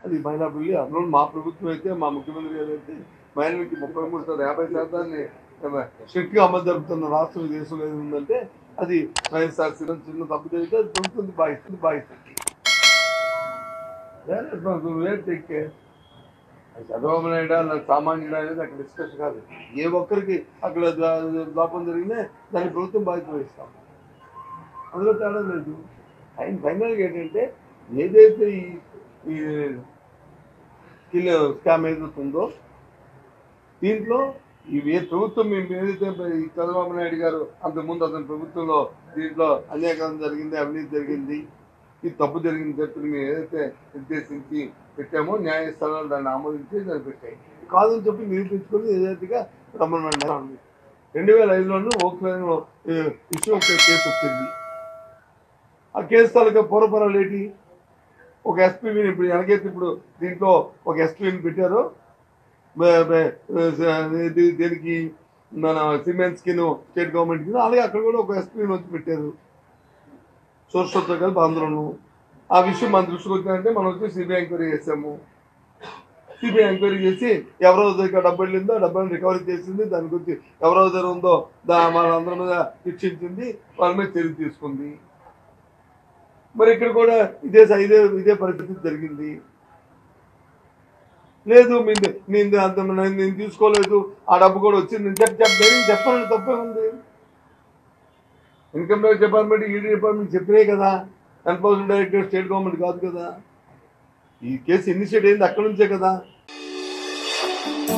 అది మైనాబిల్లి. అందులో మా ప్రభుత్వం అయితే, మా ముఖ్యమంత్రి గారు అయితే మహిళలకి 33% 50% స్ట్రిక్ట్గా అమలు జరుపుతున్న రాష్ట్రం దేశంలో ఏది ఉందంటే అది వైఎస్ఆర్ చిన్న తప్పు జరిగితే అది ప్రభుత్వం బాధిస్తుంది. చంద్రబాబు నాయుడు అలా సామాన్యుడు అనేది అక్కడ డిస్కషన్ కాదు. ఏ ఒక్కరికి అక్కడ లోపం జరిగినా దాన్ని ప్రభుత్వం బాధ్యత వహిస్తాం, అందులో తేడా లేదు. ఆయన ఫైనల్గా ఏంటంటే ఏదైతే ఈ స్కిల్ స్కామ్ ఏదవుతుందో దీంట్లో ఇవి ప్రభుత్వం ఏదైతే ఈ చంద్రబాబు నాయుడు గారు అంతకుముందు అతని ప్రభుత్వంలో దీంట్లో అన్యాయం జరిగింది, అవినీతి జరిగింది, ఈ తప్పు జరిగింది చెప్పి మేము ఏదైతే నిర్దేశించి పెట్టామో న్యాయస్థానాలు దాన్ని ఆమోదించి దాన్ని పెట్టాయి. కాదని చెప్పి నిరూపించుకొని ఏదైతే రమ్మని 2005లోనూ ఓక్లాండ్లో ఇష్యూ ఒక కేసు వచ్చింది. ఆ కేసు తాలూకా పూర్వపరాలు ఏంటి? ఒక ఎస్పీని ఇప్పుడు ఎలాగైతే ఇప్పుడు దీంట్లో ఒక ఎస్పీని పెట్టారో దీనికి మన సిమెంట్స్ కిను స్టేట్ గవర్నమెంట్ కింద, అలాగే అక్కడ కూడా ఒక ఎస్పీని వచ్చి పెట్టారు సోర్స్తో కలిపి అందులోను. ఆ విషయం మన దృష్టికి వచ్చిందంటే మనం వచ్చి సిబిఐ ఎంక్వైరీ చేసాము. సిబిఐ ఎంక్వైరీ చేసి ఎవరో దగ్గర డబ్బు వెళ్ళిందో డబ్బులను రికవరీ చేసింది, దాని గురించి ఎవరో దగ్గర ఉందో వాళ్ళందరి మీద శిక్షించింది, వాళ్ళ మీద చర్య తీసుకుంది. మరి ఇక్కడ కూడా ఇదే పరిస్థితి జరిగింది. లేదు నేను తీసుకోలేదు, ఆ డబ్బు కూడా వచ్చింది చెప్పాలని తప్పే ఉంది. Income tax department, ED department చెప్పినాయి కదా, ఎన్ఫోర్స్మెంట్ డైరెక్టరేట్ స్టేట్ గవర్నమెంట్ కాదు కదా. ఈ కేసు ఇనిషియేట్ అయింది అక్కడి నుంచే కదా.